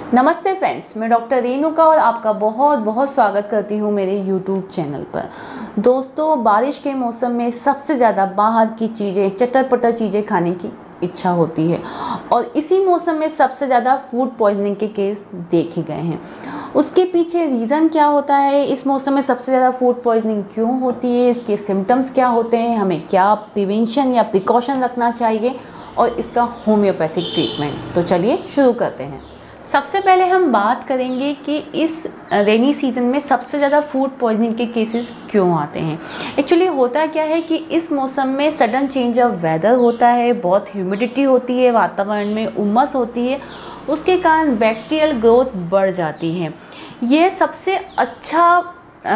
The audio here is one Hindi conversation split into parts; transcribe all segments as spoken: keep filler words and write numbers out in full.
नमस्ते फ्रेंड्स, मैं डॉक्टर रेणुका और आपका बहुत बहुत स्वागत करती हूँ मेरे यूट्यूब चैनल पर। दोस्तों, बारिश के मौसम में सबसे ज़्यादा बाहर की चीज़ें, चटर-पटर चीज़ें खाने की इच्छा होती है और इसी मौसम में सबसे ज़्यादा फूड पॉइजनिंग के केस देखे गए हैं। उसके पीछे रीज़न क्या होता है, इस मौसम में सबसे ज़्यादा फूड पॉइजनिंग क्यों होती है, इसके सिम्टम्स क्या होते हैं, हमें क्या प्रिवेंशन या प्रिकॉशन रखना चाहिए और इसका होम्योपैथिक ट्रीटमेंट। तो चलिए शुरू करते हैं। सबसे पहले हम बात करेंगे कि इस रेनी सीज़न में सबसे ज़्यादा फूड पॉइजनिंग के केसेस क्यों आते हैं। एक्चुअली होता क्या है कि इस मौसम में सडन चेंज ऑफ वेदर होता है, बहुत ह्यूमिडिटी होती है, वातावरण में उमस होती है, उसके कारण बैक्टीरियल ग्रोथ बढ़ जाती है। ये सबसे अच्छा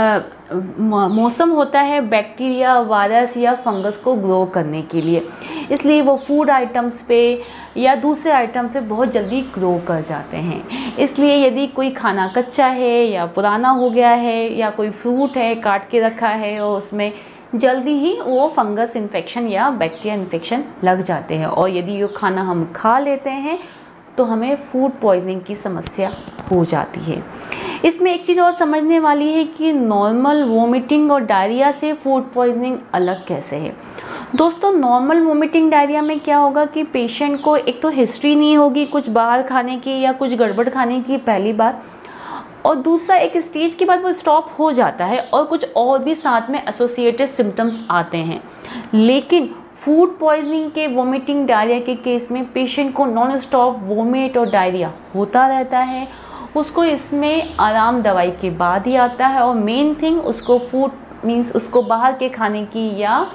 मौसम होता है बैक्टीरिया, वायरस या फंगस को ग्रो करने के लिए, इसलिए वो फूड आइटम्स पे या दूसरे आइटम पे बहुत जल्दी ग्रो कर जाते हैं। इसलिए यदि कोई खाना कच्चा है या पुराना हो गया है या कोई फ्रूट है काट के रखा है और उसमें जल्दी ही वो फंगस इन्फेक्शन या बैक्टीरिया इन्फेक्शन लग जाते हैं और यदि ये खाना हम खा लेते हैं तो हमें फूड पॉइजनिंग की समस्या हो जाती है। इसमें एक चीज़ और समझने वाली है कि नॉर्मल वोमिटिंग और डायरिया से फूड पॉइजनिंग अलग कैसे है। दोस्तों, नॉर्मल वोमिटिंग डायरिया में क्या होगा कि पेशेंट को एक तो हिस्ट्री नहीं होगी कुछ बाहर खाने की या कुछ गड़बड़ खाने की, पहली बात, और दूसरा एक स्टेज के बाद वो स्टॉप हो जाता है और कुछ और भी साथ में एसोसिएटेड सिम्टम्स आते हैं। लेकिन फूड पॉइजनिंग के वोमिटिंग डायरिया के केस में पेशेंट को नॉन स्टॉप वोमिट और डायरिया होता रहता है। उसको इसमें आराम दवाई के बाद ही आता है और मेन थिंग उसको फूड मीन्स उसको बाहर के खाने की या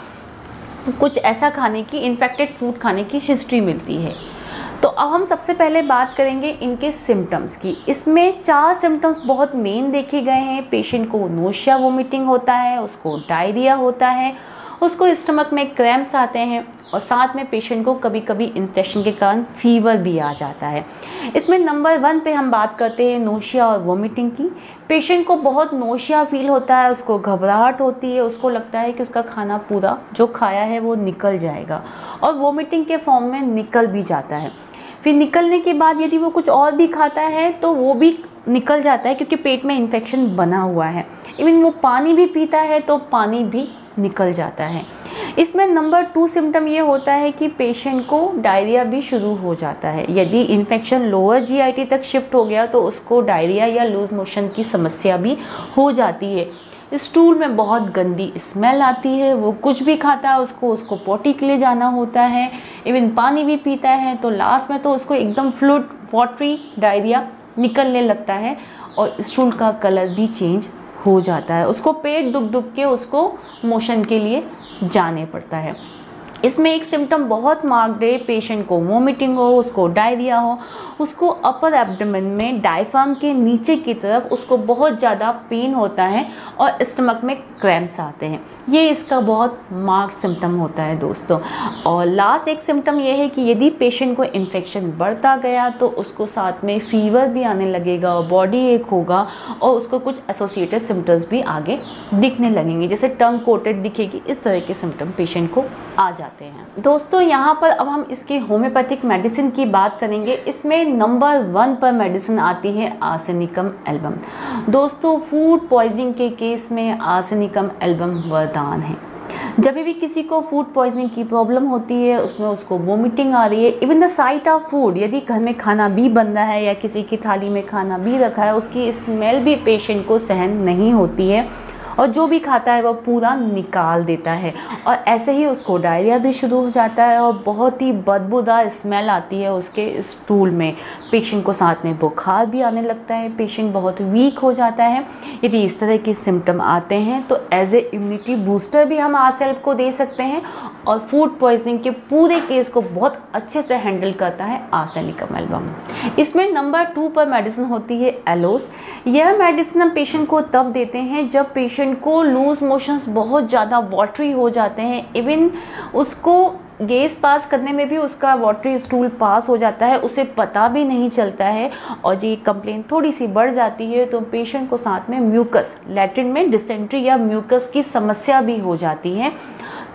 कुछ ऐसा खाने की, इन्फेक्टेड फूड खाने की हिस्ट्री मिलती है। तो अब हम सबसे पहले बात करेंगे इनके सिम्टम्स की। इसमें चार सिम्टम्स बहुत मेन देखे गए हैं। पेशेंट को नोशिया वोमिटिंग होता है, उसको डायरिया होता है, उसको स्टमक में क्रैम्प्स आते हैं और साथ में पेशेंट को कभी कभी इन्फेक्शन के कारण फीवर भी आ जाता है। इसमें नंबर वन पे हम बात करते हैं नोशिया और वोमिटिंग की। पेशेंट को बहुत नोशिया फील होता है, उसको घबराहट होती है, उसको लगता है कि उसका खाना पूरा जो खाया है वो निकल जाएगा और वोमिटिंग के फॉर्म में निकल भी जाता है। फिर निकलने के बाद यदि वो कुछ और भी खाता है तो वो भी निकल जाता है क्योंकि पेट में इन्फेक्शन बना हुआ है। इवन वो पानी भी पीता है तो पानी भी निकल जाता है। इसमें नंबर टू सिम्टम ये होता है कि पेशेंट को डायरिया भी शुरू हो जाता है। यदि इन्फेक्शन लोअर जीआईटी तक शिफ्ट हो गया तो उसको डायरिया या लूज मोशन की समस्या भी हो जाती है। स्टूल में बहुत गंदी स्मेल आती है, वो कुछ भी खाता है उसको उसको पोटी के लिए जाना होता है, इवन पानी भी पीता है तो लास्ट में तो उसको एकदम फ्लूइड वाटरी डायरिया निकलने लगता है और स्टूल का कलर भी चेंज हो जाता है। उसको पेट दुख दुख के उसको मोशन के लिए जाने पड़ता है। इसमें एक सिम्टम बहुत मार्क्ड है, पेशेंट को वोमिटिंग हो, उसको डायरिया हो, उसको अपर एब्डोमेन में डायफ्राम के नीचे की तरफ उसको बहुत ज़्यादा पेन होता है और स्टमक में क्रैम्प्स आते हैं। ये इसका बहुत मार्क्ड सिम्टम होता है दोस्तों। और लास्ट एक सिम्टम ये है कि यदि पेशेंट को इन्फेक्शन बढ़ता गया तो उसको साथ में फीवर भी आने लगेगा और बॉडी एक होगा और उसको कुछ एसोसिएटेड सिम्टम्स भी आगे दिखने लगेंगे, जैसे टंग कोटेड दिखेगी। इस तरह के सिम्टम पेशेंट को आ जाते हैं। दोस्तों, यहाँ पर अब हम इसकी होम्योपैथिक मेडिसिन की बात करेंगे। इसमें नंबर वन पर मेडिसिन आती है आर्सेनिकम एल्बम। दोस्तों, फूड पॉइजनिंग के केस में आर्सेनिकम एल्बम वरदान है। जब भी किसी को फूड पॉइजनिंग की प्रॉब्लम होती है, उसमें उसको वोमिटिंग आ रही है, even the sight of food, यदि घर में खाना भी बन रहा है या किसी की थाली में खाना भी रखा है, उसकी स्मेल भी पेशेंट को सहन नहीं होती है और जो भी खाता है वह पूरा निकाल देता है और ऐसे ही उसको डायरिया भी शुरू हो जाता है और बहुत ही बदबूदार स्मेल आती है उसके स्टूल में। पेशेंट को साथ में बुखार भी आने लगता है, पेशेंट बहुत वीक हो जाता है। यदि इस तरह के सिम्टम आते हैं तो एज ए इम्यूनिटी बूस्टर भी हम आरसेल्फ को दे सकते हैं और फूड पॉइजनिंग के पूरे केस को बहुत अच्छे से हैंडल करता है आर्सेनिकम एल्बम। इसमें नंबर टू पर मेडिसिन होती है एलोस। यह मेडिसिन हम पेशेंट को तब देते हैं जब पेशेंट को लूज मोशंस बहुत ज़्यादा वाटरी हो जाते हैं, इवन उसको गैस पास करने में भी उसका वाटरी स्टूल पास हो जाता है, उसे पता भी नहीं चलता है और ये कंप्लेन थोड़ी सी बढ़ जाती है तो पेशेंट को साथ में म्यूकस, लैट्रिन में डिसेंट्री या म्यूकस की समस्या भी हो जाती है।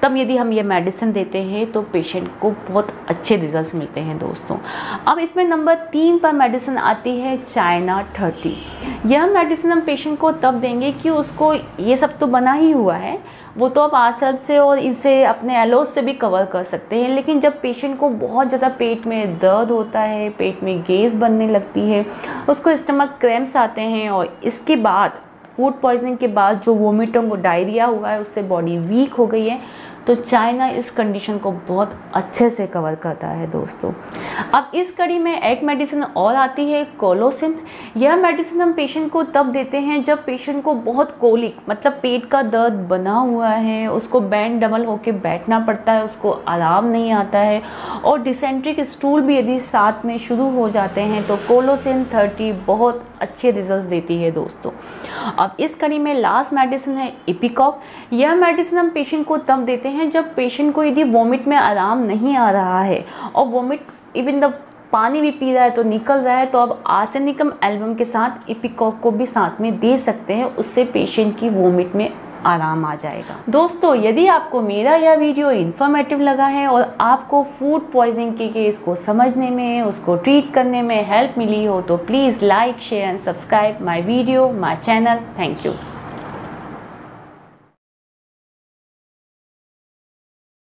तब यदि हम ये मेडिसिन देते हैं तो पेशेंट को बहुत अच्छे रिजल्ट्स मिलते हैं दोस्तों। अब इसमें नंबर तीन पर मेडिसिन आती है चाइना थर्टी। यह मेडिसिन हम पेशेंट को तब देंगे कि उसको ये सब तो बना ही हुआ है, वो तो आप आसर्ब से और इसे अपने एलोस से भी कवर कर सकते हैं, लेकिन जब पेशेंट को बहुत ज़्यादा पेट में दर्द होता है, पेट में गैस बनने लगती है, उसको स्टमक क्रैम्प्स आते हैं और इसके बाद फूड पॉइजनिंग के बाद जो वोमिटिंग को डायरिया हुआ है, उससे बॉडी वीक हो गई है, तो चाइना इस कंडीशन को बहुत अच्छे से कवर करता है दोस्तों। अब इस कड़ी में एक मेडिसिन और आती है कोलोसिंथ। यह मेडिसिन हम पेशेंट को तब देते हैं जब पेशेंट को बहुत कोलिक मतलब पेट का दर्द बना हुआ है, उसको बैंड डबल होके बैठना पड़ता है, उसको आराम नहीं आता है और डिसेंट्रिक स्टूल भी यदि साथ में शुरू हो जाते हैं तो कोलोसिंथ थर्टी बहुत अच्छे रिजल्ट्स देती है दोस्तों। अब इस कड़ी में लास्ट मेडिसिन है इपिकॉप। यह मेडिसिन हम पेशेंट को तब देते हैं जब पेशेंट को यदि वोमिट में आराम नहीं आ रहा है और वोमिट इवन द पानी भी पी रहा है तो निकल रहा है, तो अब आर्सेनिकम एल्बम के साथ इपिकॉप को भी साथ में दे सकते हैं, उससे पेशेंट की वोमिट में आराम आ जाएगा। दोस्तों, यदि आपको मेरा यह वीडियो इन्फॉर्मेटिव लगा है और आपको फूड पॉइजनिंग के केस को समझने में, उसको ट्रीट करने में हेल्प मिली हो तो please like share and subscribe my video, my channel. Thank you.